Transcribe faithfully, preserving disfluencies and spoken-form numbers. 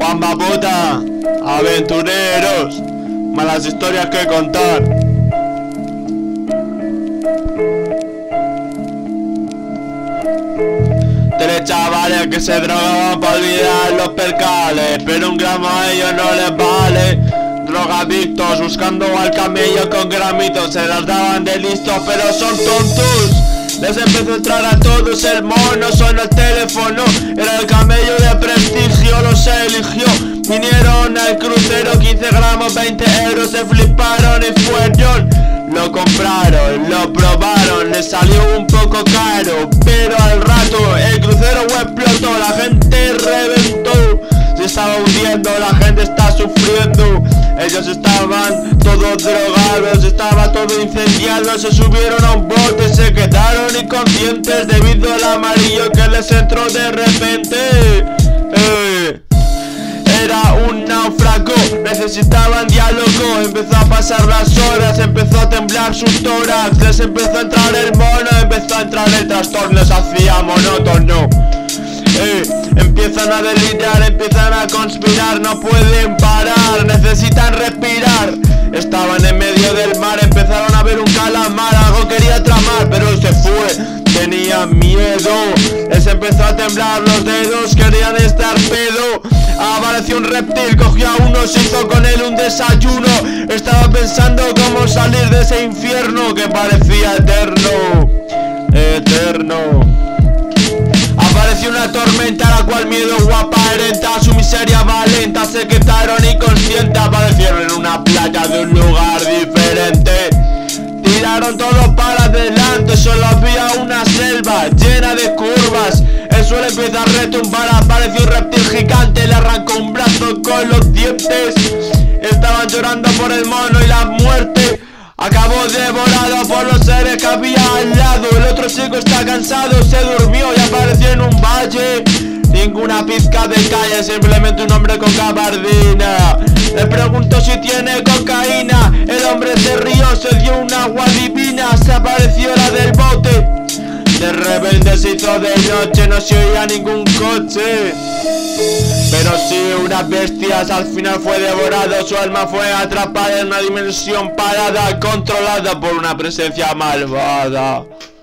Gamba puta, aventureros, malas historias que contar. Tres chavales que se drogaban para olvidar los percales, pero un gramo a ellos no les vale. Drogadictos buscando al camello con gramitos, se las daban de listos pero son tontos. Les empezó a entrar a todos el mono, sonó el teléfono, era el camello de prestigio, los eligió. Vinieron al crucero, quince gramos, veinte euros, se fliparon y fueron. Lo compraron, lo probaron, les salió un poco caro, pero al rato el crucero explotó, la gente reventó. Se estaba hundiendo, la gente está sufriendo. Ellos estaban todos drogados, estaba todo incendiado. Se subieron a un bote, se quedaron inconscientes debido al amarillo que les entró de repente. eh. Era un náufrago, necesitaban diálogo. Empezó a pasar las horas, empezó a temblar su tórax. Les empezó a entrar el mono, empezó a entrar el trastorno, se hacía monótono. Eh, empiezan a delirar, empiezan a conspirar, no pueden parar, necesitan respirar. Estaban en medio del mar, empezaron a ver un calamar, algo quería tramar, pero se fue, tenían miedo. Les empezó a temblar los dedos, querían estar pedo. Apareció un reptil, cogió a uno, se hizo con él un desayuno. Estaba pensando cómo salir de ese infierno que parecía eterno, eterno. Apareció una tormenta, la cual miedo guapa herenta, su miseria valenta, se quedaron inconscientes. Aparecieron en una playa de un lugar diferente. Tiraron todo para adelante, solo había una selva llena de curvas. El suelo empieza a retumbar, apareció un reptil gigante, le arrancó un brazo con los dientes. Estaban llorando por el mono y la muerte. Acabó devorado por los seres que había al lado. El otro chico está cansado, se durmió y apareció en un valle. Ninguna pizca de calle, simplemente un hombre con gabardina. Le preguntó si tiene cocaína. El hombre se rió, se dio un agua divina. Se apareció la del bote. De repente se hizo de noche, no se oía ningún coche. Pero sí, unas bestias, al final fue devorado. Su alma fue atrapada en una dimensión parada, controlada por una presencia malvada.